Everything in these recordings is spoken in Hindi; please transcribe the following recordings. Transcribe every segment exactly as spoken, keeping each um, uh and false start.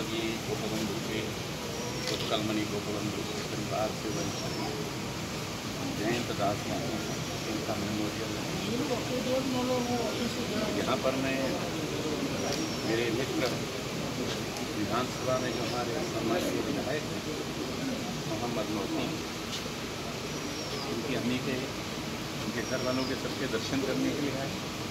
जी गोपबंधु के उत्कलमणि गोपबंधु के परिवार से वंश जयंत दास इनका मेमोरियल है। यहाँ पर मैं मेरे मित्र विधानसभा में जो हमारे सम्मानीय विधायक हैं मोहम्मद मोती, उनकी अम्मी के उनके घर वालों के सबके दर्शन करने के लिए आए।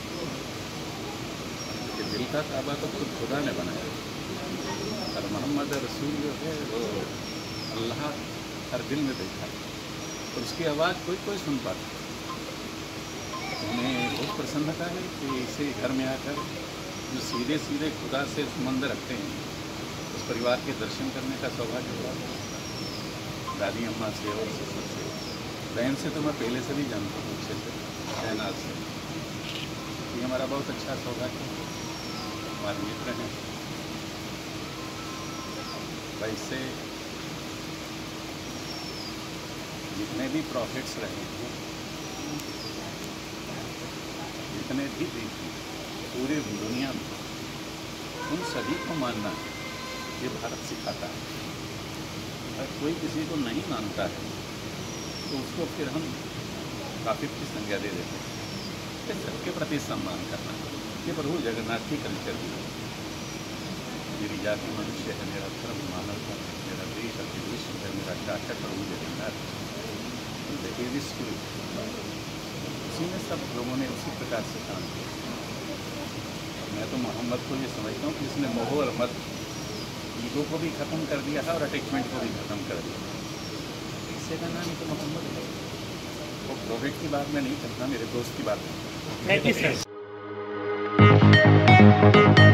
कि दिल का काबा तो खुद खुदा ने बनाया और मोहम्मद रसूल जो है वो अल्लाह हर दिल में बैठा है और उसकी आवाज़ कोई कोई सुन पाता। उन्हें बहुत प्रसन्नता है कि इसे घर में आकर जो सीधे सीधे खुदा से संबंध रखते हैं उस परिवार के दर्शन करने का सौभाग्य हुआ। दादी अम्मा से और ससुर से, बहन से तो मैं पहले से भी जानता हूँ अच्छे से, शहनाज से। ये हमारा बहुत अच्छा सौभाग्य है, हमारे मित्र हैं। वैसे जितने भी प्रॉफिट्स रहे हैं, जितने भी देखे पूरे दुनिया में, उन सभी को मानना ये भारत सिखाता है। अगर कोई किसी को नहीं मानता है तो उसको फिर हम काफिर की संज्ञा दे देते हैं। सबके प्रति सम्मान करना ये प्रभु जगन्नाथ की कल्चर भी है। मेरी जाति मनुष्य है, मेरा धर्म मानव है, मेरा देश अति विश्व है, मेरा शासक प्रभु जगन्नाथ है। उसी में सब लोगों ने उसी प्रकार से काम किया। मैं तो मोहम्मद को ये समझता हूँ कि इसने मोह और मत, ईगो को भी ख़त्म कर दिया है और अटैचमेंट को भी ख़त्म कर दिया। इससे का नाम ही तो मोहम्मद है। वो प्रोजेक्ट की बात मैं नहीं करता, मेरे दोस्त की बात है। Thank you sir.